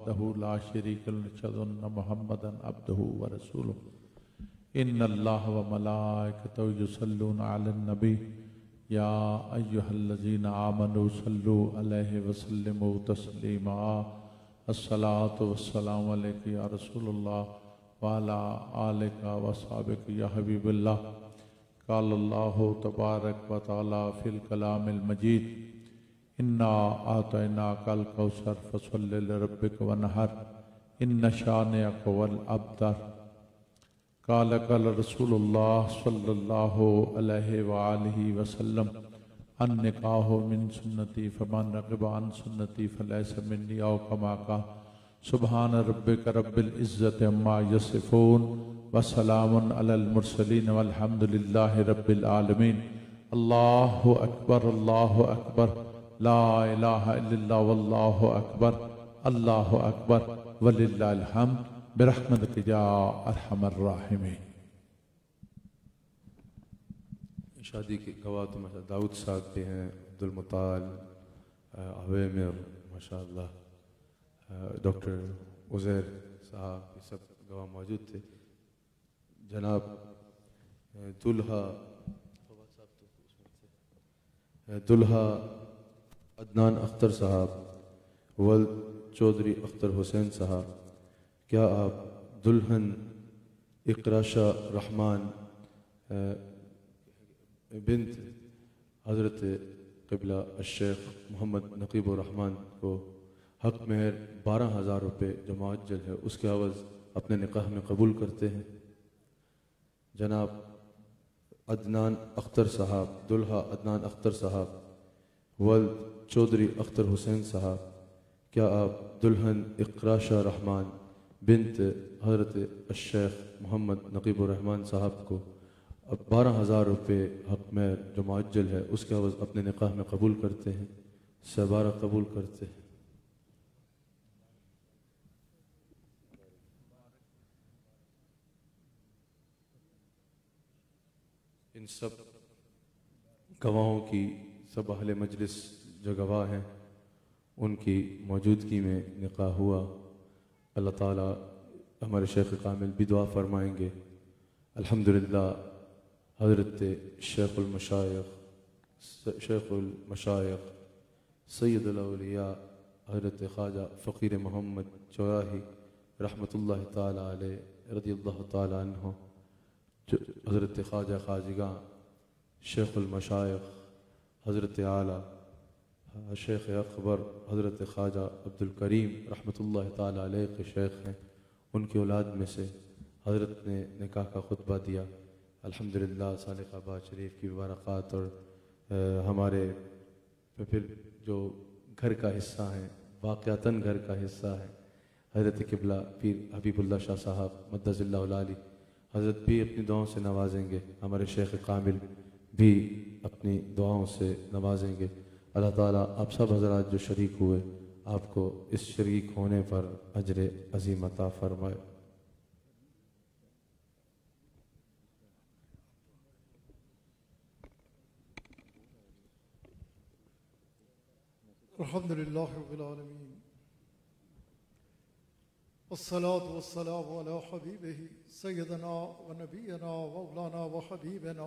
وحده لا شريك له أشهد أن محمدا عبده ورسوله إن الله وملائكته يصلون على النبي يا أيها الذين آمنوا صلوا عليه وسلموا تسليما الصلاة والسلام عليك يا رسول الله وعلى آلك وصحبك يا حبيب الله قال الله تبارك وتعالى في الكلام المجيد إنا أعطيناك الكوثر فصل لربك وانحر إن شانئك هو الأبتر قال رسول الله صلى الله عليه وآله وسلم النکاح من سنتی فمن رغب عن سنتی فلیس منی او کما قال سبحان ربک رب العزت عما یصفون وسلام علی المرسلین والحمد للہ رب العالمین اللہ اکبر لا الہ الا اللہ واللہ اکبر اللہ اکبر وللہ الحمد برحمتک یا ارحم الراحمین۔ شادی کے گواہ تو ماشاء داؤد صاحب بھی ہیں، عبدالمطال، عویمر، ماشاءاللہ ڈاکٹر عزیر صاحب، یہ سب گواہ موجود تھے۔ جناب دلہا عدنان اختر صاحب، ولد چودھری اختر حسین صاحب، کیا آپ دلہن اقراشہ رحمان بنت حضرت قبلہ الشیخ محمد نقیب الرحمن کو حق مہر 12,000 روپے جو معجل ہے اس کے عوض اپنے نکاح میں قبول کرتے ہیں؟ جناب عدنان اختر صاحب، دلہا عدنان اختر صاحب، ولد چودھری اختر حسین صاحب، کیا آپ دلہن اقراشہ رحمان بنت حضرت الشیخ محمد نقیب الرحمن صاحب کو اب 12,000 روپے حق مہر جو معجل ہے اس کے عوض اپنے نکاح میں قبول کرتے ہیں؟ سبارہ قبول کرتے ہیں؟ ان سب گواہوں کی، سب اہل مجلس جو گواہ ہیں ان کی موجودگی میں نکاح ہوا۔ اللہ تعالیٰ ہمارے شیخ کامل بھی دعا فرمائیں گے۔ الحمدللہ حضرت شیخ المشایخ سید الاولیاء حضرت خواجہ فقیر محمد چوراہی رحمۃ اللہ تعالیٰ علیہ رضی اللہ تعالیٰ عنہ، حضرت خواجہ خواجگاں شیخ المشایخ حضرت اعلیٰ شیخ اکبر حضرت خواجہ عبدالکریم رحمۃ اللہ تعالیٰ علیہ کے شیخ ہیں، ان کی اولاد میں سے حضرت نے نکاح کا خطبہ دیا۔ الحمدللہ صالح آباد شریف کی مبارکات اور ہمارے پھر جو گھر کا حصہ ہیں، واقعتاً گھر کا حصہ ہے، حضرت قبلہ پیر حبیب اللہ شاہ صاحب مدظ اللہ العالی، حضرت بھی اپنی دعاؤں سے نوازیں گے، ہمارے شیخ کامل بھی اپنی دعاؤں سے نوازیں گے۔ اللہ تعالیٰ آپ سب حضرات جو شریک ہوئے آپ کو اس شریک ہونے پر اجر عظیم عطا فرمائے۔ الحمدللہ رب العالمین والصلاة والسلام علی حبیبہ سیدنا و نبینا و مولانا و حبیبنا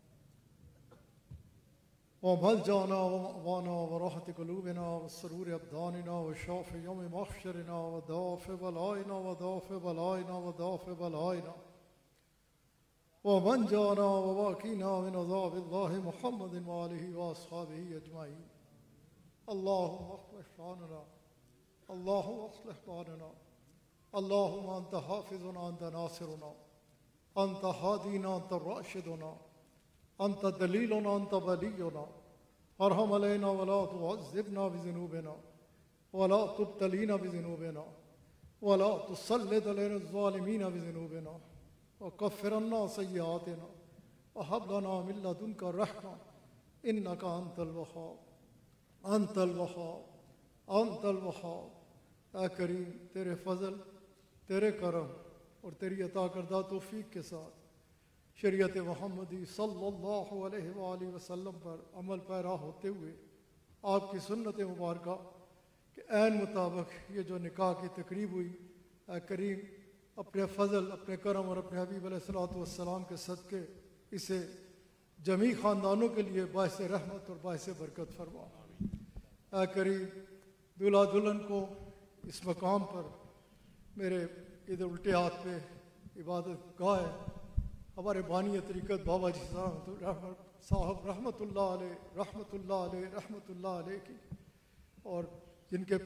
وملجانا ومأوانا وراحة قلوبنا وسرور ابداننا وشافع یوم محشرنا ودافع بلائنا ودافع بلائنا ودافع بلائنا ومن جانا وواقینا من عذاب اللہ محمد وآلہ واصحابہ اجمعین۔ اللهم اصلح شاننا، اللهم اصلح بالنا، اللهم انت حافظنا، انت ناصرنا، انت هادينا، انت راشدنا، انت دليلنا، انت ولينا، ارحم علينا ولا تعذبنا بذنوبنا ولا تبتلينا بذنوبنا ولا تسلط علينا الظالمين بذنوبنا وكفر عنا سيئاتنا وهب لنا من لدنك رحمة انك انت الوهاب انت الوهاب انت الوهاب۔ اے کریم، تیرے فضل، تیرے کرم اور تیری عطا کردہ توفیق کے ساتھ شریعت محمدی صلی اللہ علیہ وآلہ وسلم پر عمل پیرا ہوتے ہوئے آپ کی سنت مبارکہ کہ عین مطابق یہ جو نکاح کی تقریب ہوئی، اے کریم اپنے فضل، اپنے کرم اور اپنے حبیب علیہ الصلوۃ والسلام کے صدقے اسے جمیع خاندانوں کے لیے باعث رحمت اور باعث برکت فرما۔ اے کریم دلہا دلہن کو اس مقام پر، میرے ادھر الٹے ہاتھ پہ عبادت گاہ ہے، ہمارے بانی طریقت بابا جی صاحب رحمۃ اللہ علیہ رحمۃ اللہ علیہ رحمۃ اللہ علیہ کی، اور جن کے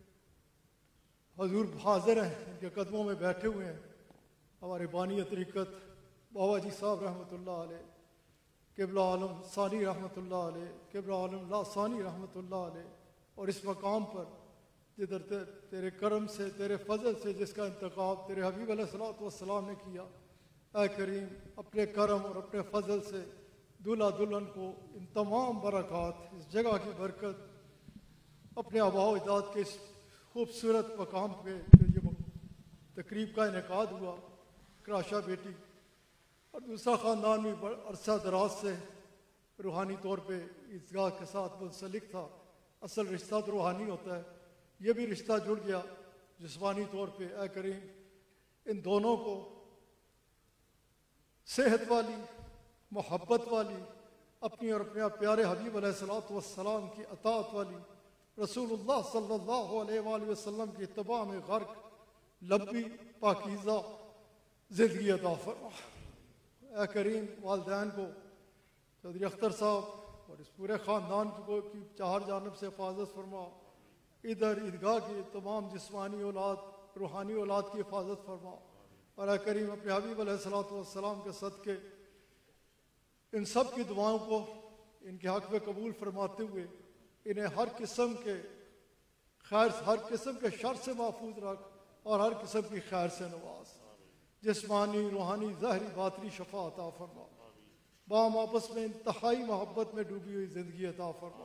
حضور حاضر ہیں، ان کے قدموں میں بیٹھے ہوئے ہیں، ہمارے بانی طریقت بابا جی صاحب رحمۃ اللہ علیہ، قبلہ عالم ثانی رحمۃ اللہ علیہ، قبلہ عالم لا ثانی رحمۃ اللہ علیہ، اور اس مقام پر جدھر تیرے کرم سے، تیرے فضل سے جس کا انتخاب تیرے حبیب علیہ الصلوۃ والسلام نے کیا، اے کریم اپنے کرم اور اپنے فضل سے دلہا دلہن کو ان تمام برکات، اس جگہ کی برکت، اپنے آباء و اجداد کے اس خوبصورت مقام پہ جو یہ تقریب کا انعقاد ہوا، کراشا بیٹی اور دوسرا خاندان بھی عرصہ دراز سے روحانی طور پہ عیدگاہ کے ساتھ منسلک تھا، اصل رشتہ تو روحانی ہوتا ہے، یہ بھی رشتہ جڑ گیا جسمانی طور پہ۔ اے کریم ان دونوں کو صحت والی، محبت والی، اپنی اور اپنے پیارے حبیب علیہ الصلوۃ والسلام کی اطاعت والی، رسول اللہ صلی اللہ علیہ وآلہ وسلم کی اتباع میں غرق لبی پاکیزہ زندگی عطا فرما۔ اے کریم والدین کو، چودھری اختر صاحب اور اس پورے خاندان کی چار جانب سے حفاظت فرما، ادھر عیدگاہ کی تمام جسمانی اولاد، روحانی اولاد کی حفاظت فرما، اور اے کریم اپنے حبیب علیہ الصلوۃ والسلام کے صدقے ان سب کی دعاؤں کو ان کے حق میں قبول فرماتے ہوئے انہیں ہر قسم کے خیر، ہر قسم کے شر سے محفوظ رکھ اور ہر قسم کی خیر سے نواز، جسمانی، روحانی، ظاہری، باطنی شفا عطا فرما، باہم آپس میں انتہائی محبت میں ڈوبی ہوئی زندگی عطا فرما۔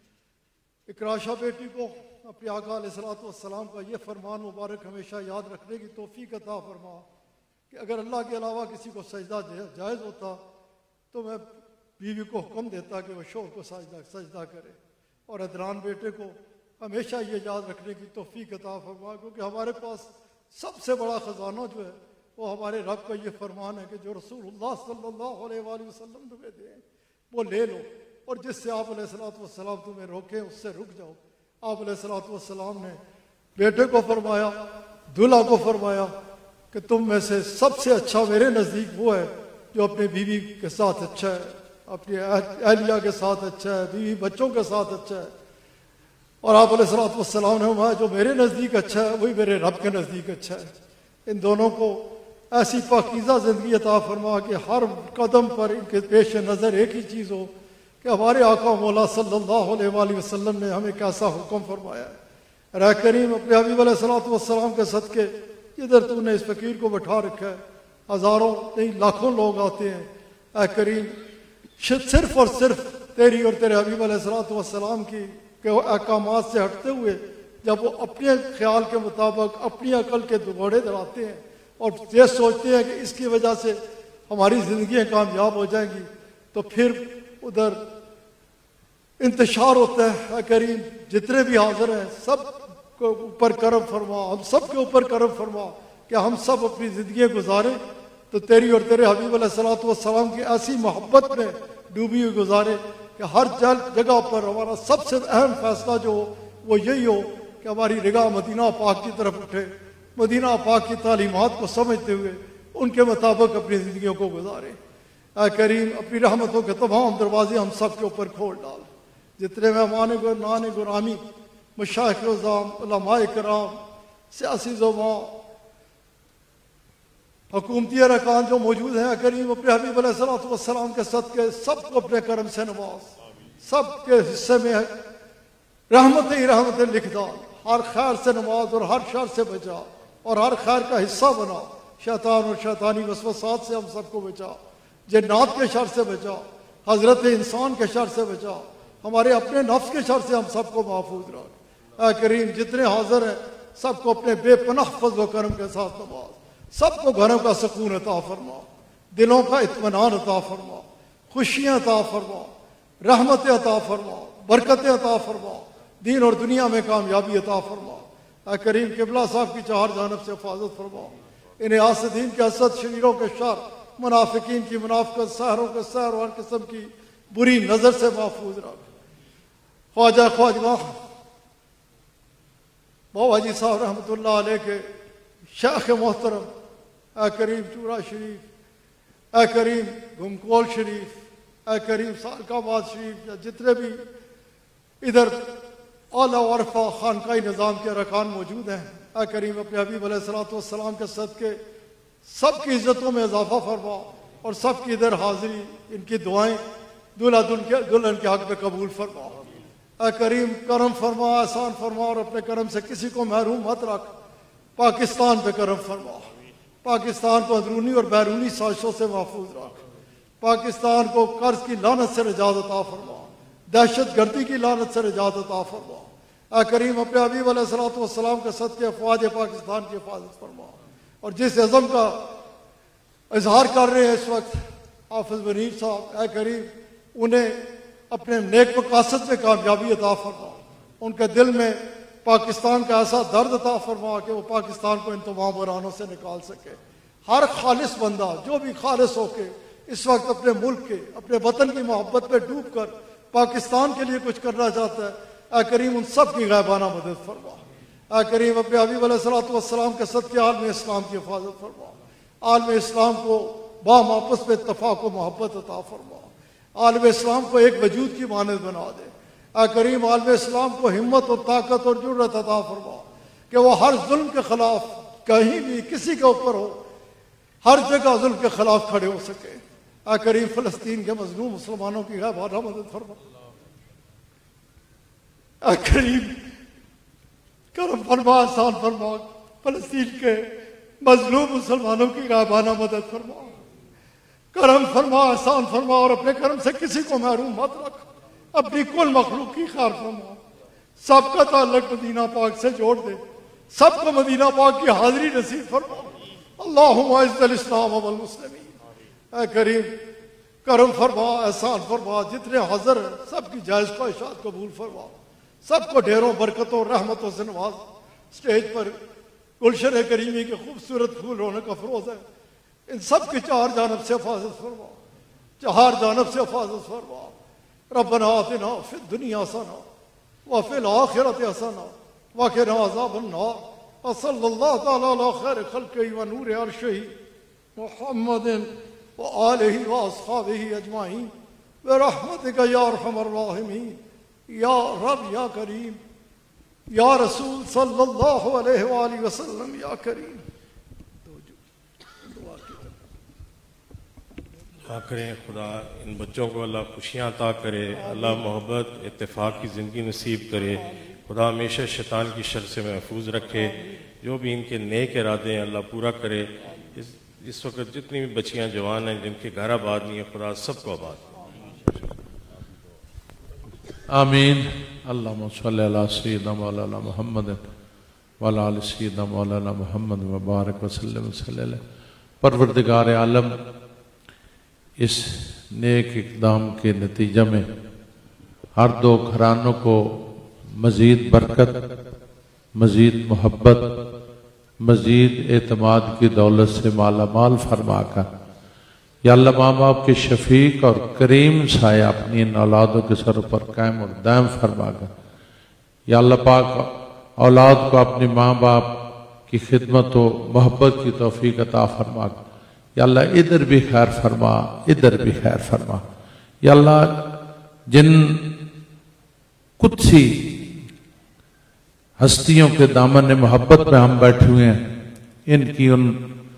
اکراشا بیٹی کو اپنے آقا علیہ الصلوۃ والسلام کا یہ فرمان مبارک ہمیشہ یاد رکھنے کی توفیق عطا فرما کہ اگر اللہ کے علاوہ کسی کو سجدہ جائز ہوتا تو میں بیوی کو حکم دیتا کہ وہ شوہر کو سجدہ کرے، اور ادران بیٹے کو ہمیشہ یہ یاد رکھنے کی توفیق عطا فرما، کیونکہ ہمارے پاس سب سے بڑا خزانہ جو ہے وہ ہمارے رب کا یہ فرمان ہے کہ جو رسول اللہ صلی اللہ علیہ وآلہ وسلم تمہیں دیں وہ لے لو، اور جس سے آپ علیہ الصلوۃ والسلام تمہیں روکیں اس سے رک جاؤ۔ آپ علیہ الصلوۃ والسلام نے بیٹے کو فرمایا، دلہا کو فرمایا کہ تم میں سے سب سے اچھا میرے نزدیک وہ ہے جو اپنے بیوی کے ساتھ اچھا ہے، اپنی اہلیہ کے ساتھ اچھا ہے، بیوی بچوں کے ساتھ اچھا ہے، اور آپ علیہ الصلوۃ والسلام نے فرمایا جو میرے نزدیک اچھا ہے وہی میرے رب کے نزدیک اچھا ہے۔ ان دونوں کو ایسی پاکیزہ زندگی عطا فرما کہ ہر قدم پر ان کے پیش نظر ایک ہی چیز ہو کہ ہمارے آقا مولا صلی اللہ علیہ وآلہ وسلم نے ہمیں کیسا حکم فرمایا ہے۔ اے کریم اپنے حبیب علیہ الصلوۃ والسلام کے صدقے جدھر تو نے اس فقیر کو بٹھا رکھا ہے، ہزاروں نہیں لاکھوں لوگ آتے ہیں، اے کریم صرف اور صرف تیری اور تیرے حبیب علیہ الصلوۃ والسلام کی احکامات سے ہٹتے ہوئے جب وہ اپنے خیال کے مطابق اپنی عقل کے دوڑے دڑاتے ہیں اور یہ سوچتے ہیں کہ اس کی وجہ سے ہماری زندگیاں کامیاب ہو جائیں گی، تو پھر ادھر انتشار ہوتا ہے۔ اے کریم جتنے بھی حاضر ہیں سب کو اوپر کرم فرما، ہم سب کے اوپر کرم فرما کہ ہم سب اپنی زندگیاں گزاریں تو تیری اور تیرے حبیب علیہ الصلوۃ والسلام کی ایسی محبت میں ڈوبی ہوئی گزارے کہ ہر جگہ پر ہمارا سب سے اہم فیصلہ جو ہو وہ یہی ہو کہ ہماری نگاہ مدینہ پاک کی طرف اٹھے، مدینہ پاک کی تعلیمات کو سمجھتے ہوئے ان کے مطابق اپنی زندگیوں کو گزارے۔ اے کریم اپنی رحمتوں کے تمام دروازے ہم سب کے اوپر کھول ڈال، جتنے مہمان گرامی، مشائخ عظام، علماء کرام، سیاسی زعماء، حکومتی ارکان جو موجود ہیں، اے کریم اپنے حبیب علیہ الصلوۃ والسلام کے صدقے سب کو اپنے کرم سے نواز، سب کے حصے میں رحمت ہی رحمت لکھ ڈال، ہر خیر سے نواز اور ہر شر سے بچا اور ہر خیر کا حصہ بنا، شیطان اور شیطانی وسوسات سے ہم سب کو بچا، جنات کے شر سے بچا، حضرت انسان کے شر سے بچا، ہمارے اپنے نفس کے شر سے ہم سب کو محفوظ رکھ۔ اے کریم جتنے حاضر ہیں سب کو اپنے بے پناہ فضل و کرم کے ساتھ نواز، سب کو گھروں کا سکون عطا فرما، دلوں کا اطمینان عطا فرما، خوشیاں عطا فرما، رحمت عطا فرما، برکت عطا فرما، دین اور دنیا میں کامیابی عطا فرما۔ اے کریم قبلہ صاحب کی چہار جانب سے حفاظت فرما، انہیں حاسدین کے حسد، شریروں کے شر، منافقین کی منافقت، سحروں کے سحر اور ہر قسم کی بری نظر سے محفوظ رکھ۔ خواجہ خواجگاہ بابا جی صاحب رحمۃ اللہ علیہ کے شیخ محترم اے کریم چورا شریف، اے کریم گھمکول شریف، اے کریم سالک آباد شریف، یا جتنے بھی ادھر اعلیٰ عرفہ خانقاہی نظام کے ارکان موجود ہیں، اے کریم اپنے حبیب علیہ الصلوۃ والسلام کے صدقے سب کی عزتوں میں اضافہ فرما، اور سب کی ادھر حاضری، ان کی دعائیں دلہا دلہن کے حق میں قبول فرما۔ اے کریم کرم فرما، احسان فرما، اور اپنے کرم سے کسی کو محروم مت رکھ۔ پاکستان پہ کرم فرما، پاکستان کو اندرونی اور بیرونی سازشوں سے محفوظ رکھ۔ پاکستان کو قرض کی لعنت سے نجات عطا فرما، دہشت گردی کی لعنت سے نجات عطا فرما۔ اے کریم اپنے حبیب علیہ الصلوۃ والسلام کے صدقے افواج پاکستان کی حفاظت فرما، اور جس عزم کا اظہار کر رہے ہیں اس وقت حافظ منیر صاحب، اے کریم انہیں اپنے نیک مقاصد میں کامیابی عطا فرما، ان کے دل میں پاکستان کا ایسا درد عطا فرما کہ وہ پاکستان کو ان تمام برانوں سے نکال سکے۔ ہر خالص بندہ جو بھی خالص ہو کے اس وقت اپنے ملک کے، اپنے وطن کی محبت میں ڈوب کر پاکستان کے لیے کچھ کرنا چاہتا ہے، اے کریم ان سب کی غیبانہ مدد فرما۔ اے کریم اپنے حبیب علیہ الصلوۃ والسلام کے صدقے عالم اسلام کی حفاظت فرما، عالم اسلام کو باہم آپس میں اتفاق و محبت عطا فرما، عالم اسلام کو ایک وجود کی مانند بنا دے۔ اے کریم عالم اسلام کو ہمت اور طاقت اور جرأت عطا فرما کہ وہ ہر ظلم کے خلاف، کہیں بھی کسی کے اوپر ہو، ہر جگہ ظلم کے خلاف کھڑے ہو سکے۔ اے کریم فلسطین کے مظلوم مسلمانوں کی غیبانہ مدد فرما۔ اے کریم کرم فرما، احسان فرما، فلسطین کے مظلوم مسلمانوں کی غیبانہ مدد فرما۔ کرم فرما، احسان فرما، اور اپنے کرم سے کسی کو محروم مت رکھ، اپنی کل مخلوق کی خیر فرما۔ سب کا تعلق مدینہ پاک سے جوڑ دے، سب کو مدینہ پاک کی حاضری نصیب فرما۔ اللہم اعز الاسلام والمسلمین۔ اے کریم کرم فرما، احسان فرما، جتنے حاضر ہیں سب کی جائز خواہشات قبول فرما، سب کو ڈھیروں برکتوں رحمتوں سے نواز۔ اسٹیج پر گلشن کریمی کے خوبصورت پھول ہونے کا فروز ہے، ان سب کی چار جانب سے حفاظت فرما، چہار جانب سے حفاظت فرما۔ ربنا آتنا فی الدنیا حسنہ وفی الآخرۃ حسنہ وقنا عذاب النار، وصلی اللہ تعالی علی خیر خلقہ ونور عرشہ محمد وآلہ واصحابہ اجمعین برحمتک یا ارحم الراحمین، یا رب یا کریم، یا رسول صلی اللہ علیہ وآلہ وسلم، یا کریم۔ دعا کریں خدا ان بچوں کو اللہ خوشیاں عطا کرے، اللہ محبت اتفاق کی زندگی نصیب کرے، خدا ہمیشہ شیطان کی شر سے محفوظ رکھے، جو بھی ان کے نیک ارادے ہیں اللہ پورا کرے۔ اس وقت جتنی بھی بچیاں جوان ہیں جن کے گھر آباد نہیں ہے، خدا سب کو آباد۔ آمین۔ اللہم صلی علی سیدنا مولانا محمد وعلی آل سیدنا مولانا محمد وبارک وسلم صلی اللہ۔ پروردگار عالم، اس نیک اقدام کے نتیجہ میں ہر دو گھرانوں کو مزید برکت، مزید محبت، مزید اعتماد کی دولت سے مالا مال فرما کر یا اللہ ماں باپ کے شفیق اور کریم سایہ اپنی ان اولادوں کے سر پر قائم اور دائم فرما کر یا اللہ پاک اولاد کو اپنی ماں باپ کی خدمت و محبت کی توفیق عطا فرما کر یا اللہ ادھر بھی خیر فرما، ادھر بھی خیر فرما۔ یا اللہ جن قدسی ہستیوں کے دامن محبت میں ہم بیٹھے ہوئے ہیں، ان کی ان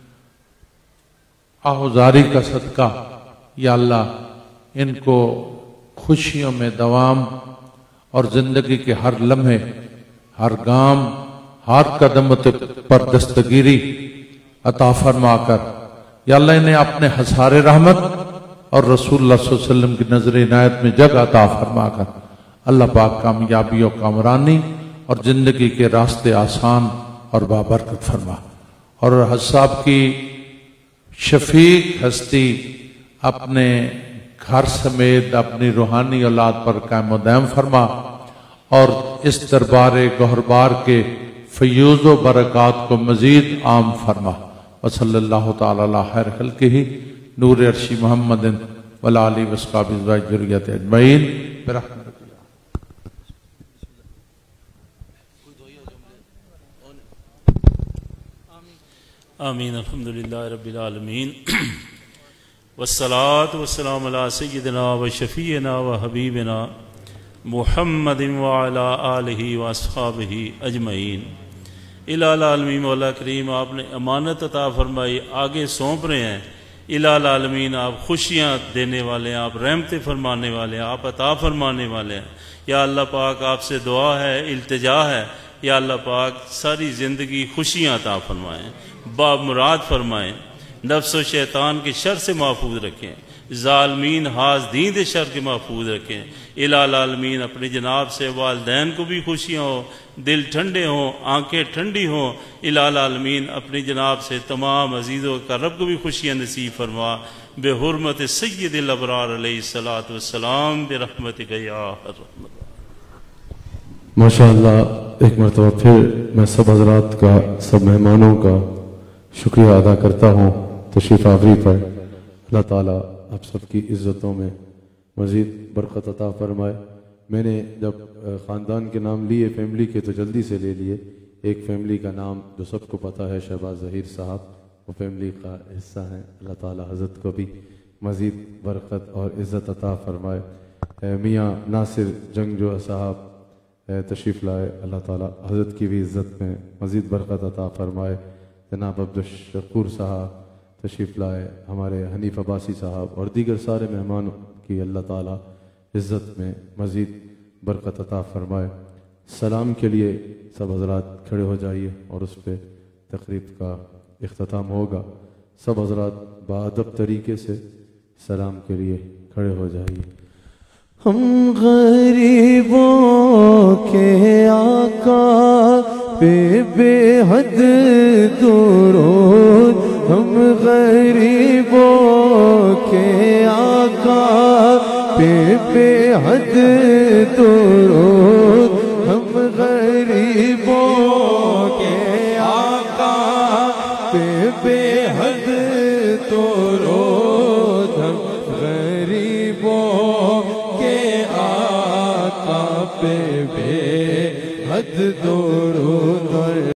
آہوزاری کا صدقہ یا اللہ ان کو خوشیوں میں دوام اور زندگی کے ہر لمحے، ہر گام، ہر قدم پر دستگیری عطا فرما کر یا اللہ انہیں اپنے حصار رحمت اور رسول اللہ صلی اللہ علیہ وسلم کی نظر عنایت میں جگہ عطا فرما کر اللہ پاک کامیابی و کامرانی اور زندگی کے راستے آسان اور بابرکت فرما، اور حضرت صاحب کی شفیق ہستی اپنے گھر سمیت اپنی روحانی اولاد پر قائم و دائم فرما، اور اس دربار گہربار کے فیوز و برکات کو مزید عام فرما وصلی اللہ تعالی علی خیر خلقہ نور عرشی محمد وعلی آلہ وصحبہ ذریۃ اجمعین برحمتک آمین الحمدللہ رب العالمین والصلاة والسلام علی سیدنا و شفیعنا و حبیبنا محمد وعلی آلہ و اصحابہ اجمعین۔ الہ العالمین مولا کریم آپ نے امانت عطا فرمائی، آگے سونپ رہے ہیں۔ الہ العالمین آپ خوشیاں دینے والے ہیں، آپ رحمتیں فرمانے والے ہیں، آپ عطا فرمانے والے ہیں۔ یا اللہ پاک آپ سے دعا ہے، التجا ہے، یا اللہ پاک ساری زندگی خوشیاں عطا فرمائیں، باب مراد فرمائیں، نفس و شیطان کے شر سے محفوظ رکھیں، ظالمین حاسدین کے شر کے محفوظ رکھیں۔ الہ العالمین اپنے جناب سے والدین کو بھی خوشیاں ہوں، دل ٹھنڈے ہوں، آنکھیں ٹھنڈی ہوں۔ الہ العالمین اپنی جناب سے تمام عزیزوں کا رب کو بھی خوشیاں نصیب فرما بے حرمت سید الابرار علیہ الصلوۃ والسلام برحمتک یا ارحم۔ ماشاءاللہ ایک مرتبہ پھر میں سب حضرات کا، سب مہمانوں کا شکریہ ادا کرتا ہوں تشریف آوری پر۔ اللہ تعالیٰ آپ سب کی عزتوں میں مزید برکت عطا فرمائے۔ میں نے جب خاندان کے نام لیے فیملی کے تو جلدی سے لے لیے۔ ایک فیملی کا نام جو سب کو پتہ ہے شہباز ظہیر صاحب، وہ فیملی کا حصہ ہیں۔ اللہ تعالیٰ حضرت کو بھی مزید برکت اور عزت عطا فرمائے۔ میاں ناصر جنگجو صاحب تشریف لائے، اللہ تعالیٰ حضرت کی بھی عزت میں مزید برکت عطا فرمائے۔ جناب عبدالشکور صاحب تشریف لائے، ہمارے حنیف عباسی صاحب اور دیگر سارے مہمانوں کی اللہ تعالیٰ عزت میں مزید برکت عطا فرمائے۔ سلام کے لیے سب حضرات کھڑے ہو جائیے اور اس پہ تقریب کا اختتام ہوگا۔ سب حضرات باادب طریقے سے سلام کے لیے کھڑے ہو جائیے۔ ہم غریبوں کے آقا پہ بے حد درود، ہم غریبوں کے آقا پہ بے حد درود، ہم غریبوں کے آقا پہ بے حد درود، ہم غریبوں کے آقا پہ بے حد درود۔